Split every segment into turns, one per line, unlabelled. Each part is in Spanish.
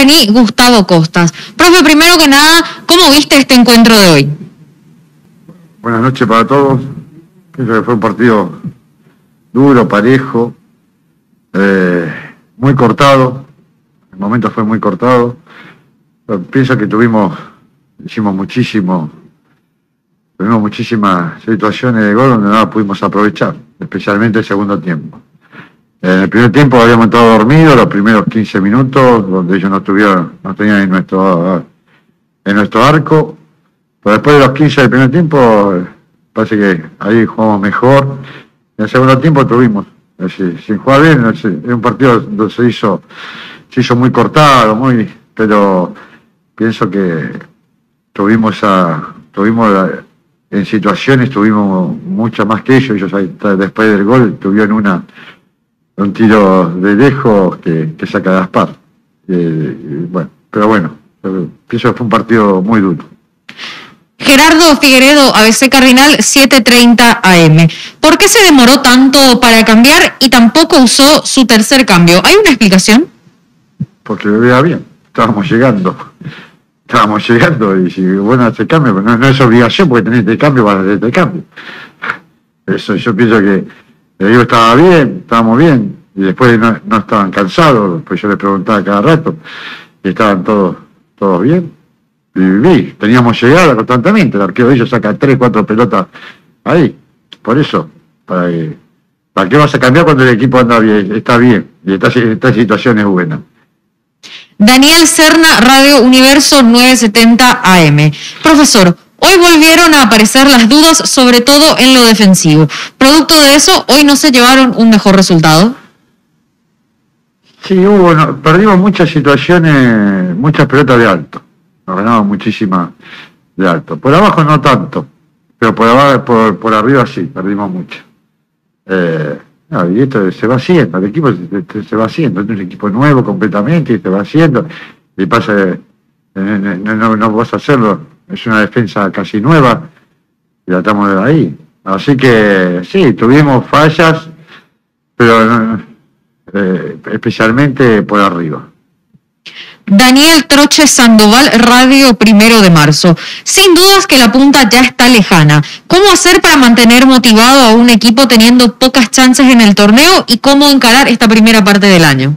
Guaraní, Gustavo Costas. Profe, primero que nada, ¿cómo viste este encuentro de hoy?
Buenas noches para todos. Pienso que fue un partido duro, parejo, muy cortado. El momento fue muy cortado. Pero pienso que tuvimos muchísimas situaciones de gol donde no las pudimos aprovechar, especialmente el segundo tiempo. En el primer tiempo habíamos estado dormidos los primeros 15 minutos, donde ellos no tenían en nuestro arco. Pero después de los 15 del primer tiempo, parece que ahí jugamos mejor. En el segundo tiempo tuvimos, sin jugar bien, es un partido donde se hizo muy cortado, pero pienso que tuvimos en situaciones, tuvimos muchas más que ellos después del gol tuvieron un tiro de lejos que saca Gaspar. Pero bueno, pienso que fue un partido muy duro.
Gerardo Figueredo, ABC Cardinal, 7:30 AM. ¿Por qué se demoró tanto para cambiar y tampoco usó su tercer cambio? ¿Hay una explicación?
Porque lo veía bien, estábamos llegando y si bueno hace cambio, pero no es obligación porque tenés este cambio para hacer este cambio. Eso, yo pienso que yo estábamos bien, y después no estaban cansados, pues yo les preguntaba cada rato, y estaban todos bien. Y teníamos llegada constantemente, el arquero de ellos saca 3, 4 pelotas ahí. Por eso, ¿para qué vas a cambiar cuando el equipo anda bien, está bien y está en situaciones buenas?
Daniel Serna, Radio Universo, 9:70 AM. Profesor, hoy volvieron a aparecer las dudas, sobre todo en lo defensivo. Producto de eso, hoy no se llevaron un mejor resultado.
Sí, perdimos muchas situaciones, muchas pelotas de alto. Nos ganamos muchísimas de alto. Por abajo no tanto, pero por arriba sí, perdimos mucho. Y esto se va haciendo, el equipo se va haciendo, es un equipo nuevo completamente y se va haciendo. Y pasa, no vas a hacerlo, es una defensa casi nueva y la estamos de ahí. Así que sí, tuvimos fallas, pero especialmente por arriba.
Daniel Troche Sandoval, Radio 1 de Marzo. Sin dudas que la punta ya está lejana. ¿Cómo hacer para mantener motivado a un equipo teniendo pocas chances en el torneo y cómo encarar esta primera parte del año?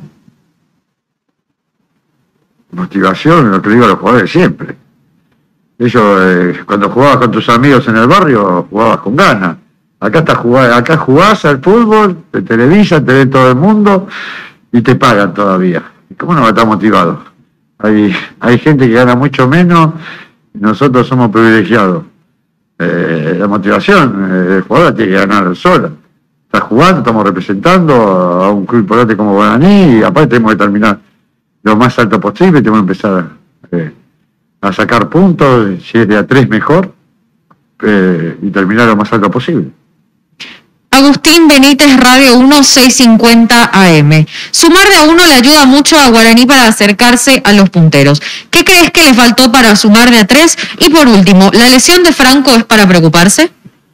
Motivación, lo que digo a los jugadores siempre. Ellos, cuando jugabas con tus amigos en el barrio, jugabas con ganas. Acá jugás al fútbol, te televisan, te ve todo el mundo y te pagan todavía. ¿Cómo no va a estar motivado? Hay gente que gana mucho menos y nosotros somos privilegiados. La motivación, el jugador tiene que ganar sola. Está jugando, estamos representando a un club importante como Guaraní y aparte tenemos que terminar lo más alto posible, tenemos que empezar a sacar puntos, si es de A3 mejor, y terminar lo más alto posible.
Agustín Benítez, Radio 1, 6:50 AM. Sumar de a 1 le ayuda mucho a Guaraní para acercarse a los punteros. ¿Qué crees que le faltó para sumar de a 3? Y por último, ¿la lesión de Franco es para preocuparse?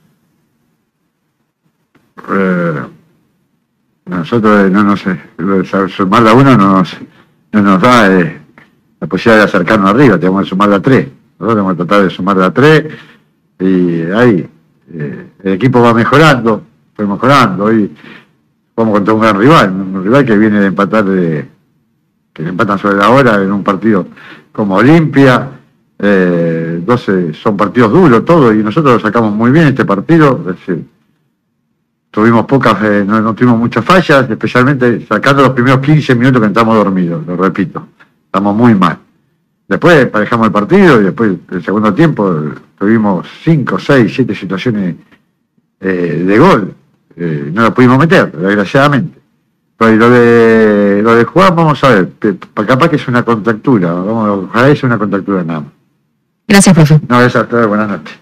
Nosotros sumar de a 1 no nos da la posibilidad de acercarnos arriba, tenemos que sumar de a 3. Nosotros tenemos que tratar de sumar de a 3 y ahí el equipo va mejorando. Fue mejorando. Hoy jugamos contra un gran rival, que viene de empatar, que le empatan sobre la hora en un partido como Olimpia. 12 son partidos duros todos y nosotros lo sacamos muy bien este partido. Es decir, tuvimos no tuvimos muchas fallas, especialmente sacando los primeros 15 minutos que entramos dormidos, lo repito. Estamos muy mal. Después emparejamos el partido y después el segundo tiempo tuvimos 5, 6, 7 situaciones de gol. No lo pudimos meter, desgraciadamente. Pero lo de jugar, vamos a ver, capaz que es una contractura, ojalá es una contractura nada más.
Gracias, profe.
No, gracias a todos, buenas noches.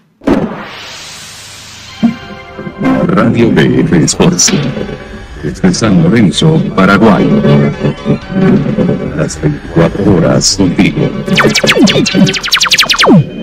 Radio BF Sports, desde San Lorenzo, Paraguay. Las 24 horas contigo.